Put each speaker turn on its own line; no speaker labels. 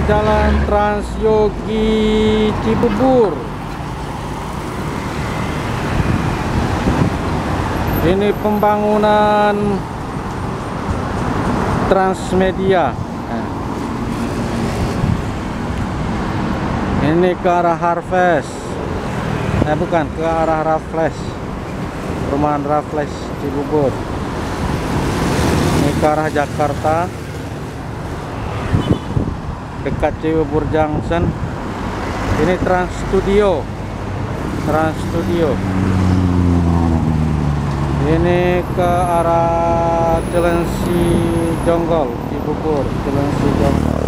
Jalan Trans Yogi Cibubur. Ini pembangunan Transmedia. Ini ke arah Harvest. Bukan, ke arah Raffles. Perumahan Raffles Cibubur. Ini ke arah Jakarta. Dekat Cibubur Junction. Ini Trans Studio. Ini ke arah Cilengsi Jonggol Cibubur, Cilengsi Jonggol.